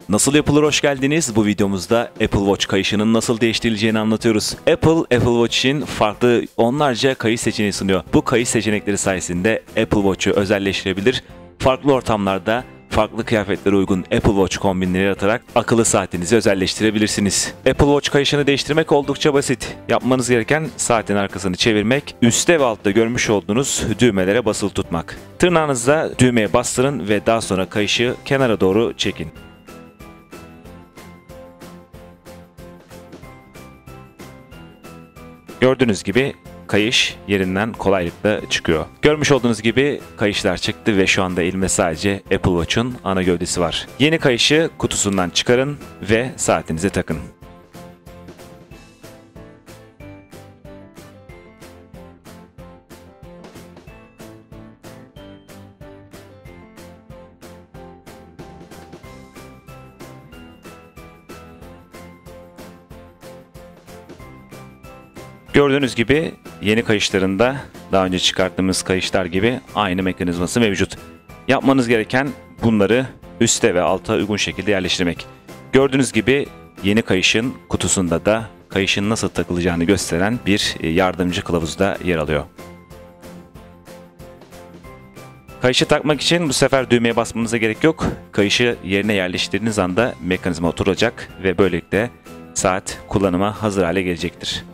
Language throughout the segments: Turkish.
Nasıl yapılır, hoş geldiniz. Bu videomuzda Apple Watch kayışının nasıl değiştirileceğini anlatıyoruz. Apple Watch için farklı onlarca kayış seçeneği sunuyor. Bu kayış seçenekleri sayesinde Apple Watch'u özelleştirebilir, farklı ortamlarda farklı kıyafetlere uygun Apple Watch kombinleri yaratarak akıllı saatinizi özelleştirebilirsiniz. Apple Watch kayışını değiştirmek oldukça basit. Yapmanız gereken saatin arkasını çevirmek, üstte ve altta görmüş olduğunuz düğmelere basılı tutmak. Tırnağınızla düğmeye bastırın ve daha sonra kayışı kenara doğru çekin. Gördüğünüz gibi kayış yerinden kolaylıkla çıkıyor. Görmüş olduğunuz gibi kayışlar çıktı ve şu anda elimde sadece Apple Watch'un ana gövdesi var. Yeni kayışı kutusundan çıkarın ve saatinize takın. Gördüğünüz gibi yeni kayışlarında daha önce çıkarttığımız kayışlar gibi aynı mekanizması mevcut. Yapmanız gereken bunları üste ve alta uygun şekilde yerleştirmek. Gördüğünüz gibi yeni kayışın kutusunda da kayışın nasıl takılacağını gösteren bir yardımcı kılavuz da yer alıyor. Kayışı takmak için bu sefer düğmeye basmanıza gerek yok. Kayışı yerine yerleştirdiğiniz anda mekanizma oturacak ve böylelikle saat kullanıma hazır hale gelecektir.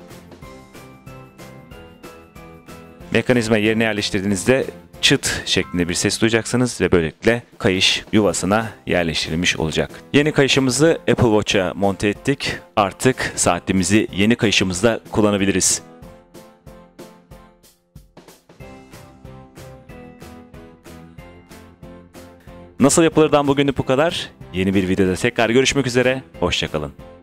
Mekanizma yerine yerleştirdiğinizde çıt şeklinde bir ses duyacaksınız ve böylelikle kayış yuvasına yerleştirilmiş olacak. Yeni kayışımızı Apple Watch'a monte ettik. Artık saatimizi yeni kayışımızda kullanabiliriz. Nasıl yapılırdan bugünlük bu kadar. Yeni bir videoda tekrar görüşmek üzere. Hoşça kalın.